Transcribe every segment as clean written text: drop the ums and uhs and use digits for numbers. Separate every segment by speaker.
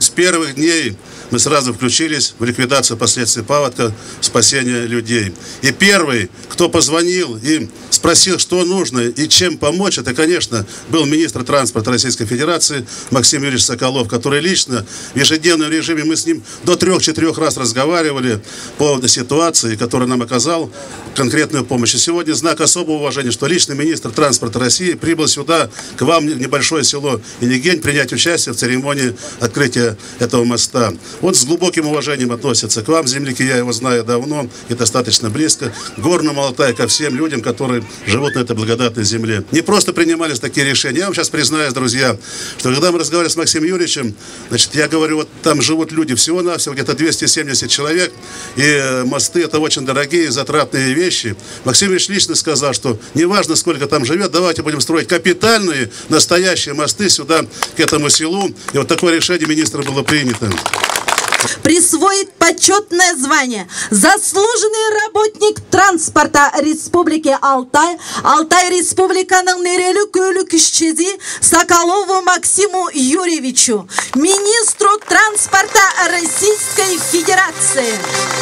Speaker 1: с первых дней мы сразу включились в ликвидацию последствий паводка, спасение людей. И первый, кто позвонил и спросил, что нужно и чем помочь, это, конечно, был министр транспорта Российской Федерации Максим Юрьевич Соколов, который лично в ежедневном режиме, мы с ним до 3-4 раз разговаривали по ситуации, которую нам оказал конкретную помощь. И сегодня знак особого уважения, что личный министр транспорта России прибыл сюда, к вам в небольшое село Инегень, принять участие в церемонии открытия этого моста. Он с глубоким уважением относится к вам, земляки, я его знаю давно и достаточно близко, к Горному Алтаю, ко всем людям, которые живут на этой благодатной земле. Не просто принимались такие решения. Я вам сейчас признаюсь, друзья, что когда мы разговаривали с Максимом Юрьевичем, значит, я говорю, вот там живут люди всего-навсего, где-то 270 человек, и мосты это очень дорогие, затратные вещи. Максим Юрьевич лично сказал, что неважно, сколько там живет, давайте будем строить капитальные, настоящие мосты сюда, к этому селу. И вот такое решение министра было принято.
Speaker 2: Присвоит почетное звание заслуженный работник транспорта Республики Алтай, Алтай Республиканың нерелік өлік ішчези Соколову Максиму Юрьевичу, министру транспорта Российской Федерации.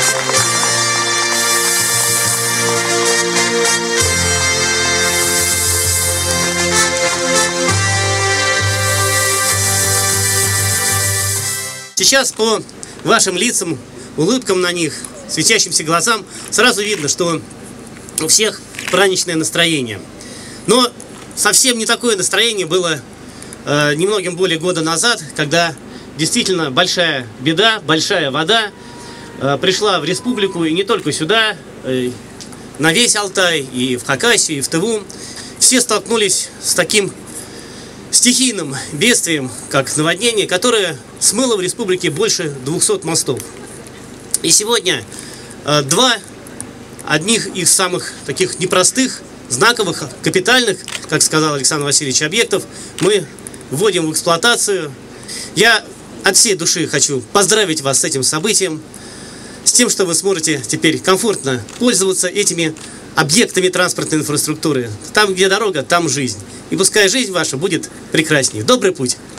Speaker 3: Сейчас по вашим лицам, улыбкам на них, светящимся глазам, сразу видно, что у всех праздничное настроение. Но совсем не такое настроение было немногим более года назад, когда действительно большая беда, большая вода пришла в республику, и не только сюда, на весь Алтай, и в Хакасию, и в Тыву. Все столкнулись с таким стихийным бедствием, как наводнение, которое смыло в республике больше 200 мостов. И сегодня одних из самых таких непростых, знаковых, капитальных, как сказал Александр Васильевич, объектов мы вводим в эксплуатацию. Я от всей души хочу поздравить вас с этим событием, с тем, что вы сможете теперь комфортно пользоваться этими объектами транспортной инфраструктуры. Там, где дорога, там жизнь. И пускай жизнь ваша будет прекраснее. Добрый путь!